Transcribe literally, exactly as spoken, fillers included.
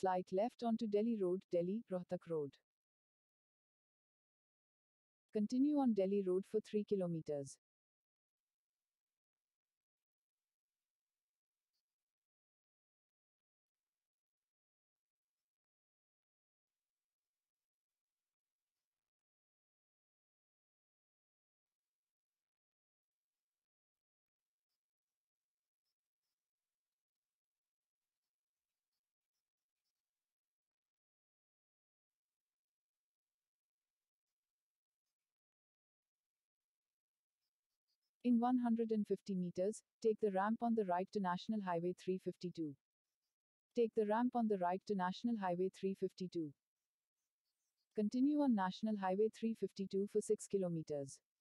Slight left onto Delhi Road, Delhi, Rohtak Road. Continue on Delhi Road for three kilometers. In one hundred fifty meters, take the ramp on the right to National Highway three fifty-two. Take the ramp on the right to National Highway three fifty-two. Continue on National Highway three fifty-two for six kilometers.